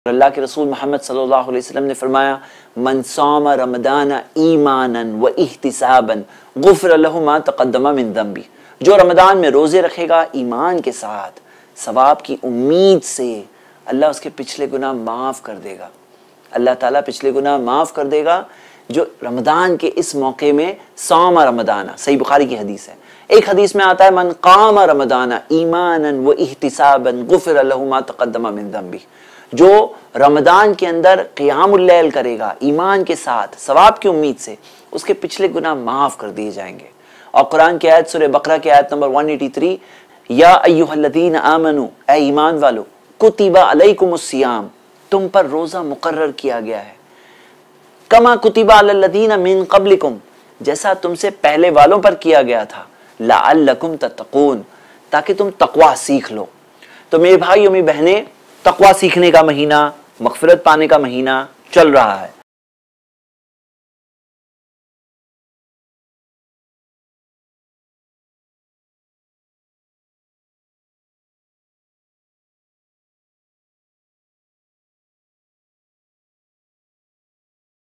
اللہ کے رسول محمد صلی اللہ علیہ وسلم نے فرمایا من صام رمضان ایمانا و احتسابا غفر له ما تقدم من ذنبه، جو رمضان میں روزے رکھے گا ایمان کے ساتھ ثواب کی امید سے، اللہ اس کے پچھلے گناہ معاف کر دے گا۔ اللہ تعالیٰ پچھلے گناہ معاف کر دے گا جو رمضان کے اس موقع میں صام رمضان، صحیح بخاری کی حدیث ہے۔ ایک حدیث میں آتا ہے من قام رمضان ایمانا و احتسابا غفر له ما تقدم من ذنبه، جو رمضان کے اندر قیام اللیل کرے گا ایمان کے ساتھ ثواب کی امید سے، اس کے پچھلے گناہ معاف کر دیے جائیں گے۔ اور قرآن کی آیت سورہ بقرہ کی آیت نمبر 183، یا ایھا الذین آمنوا، اے ایمان والو، کتب علیکم الصیام، تم پر روزہ مقرر کیا گیا ہے، کما کتب علی الذین من قبلکم، جیسا تم سے پہلے والوں پر کیا گیا تھا، لعلکم تتقون، تاکہ تم تقوی سیکھ لو۔ تو میرے بھائی اور میری بہنیں، تقوی سیکھنے کا مہینہ، مغفرت پانے کا مہینہ چل رہا ہے۔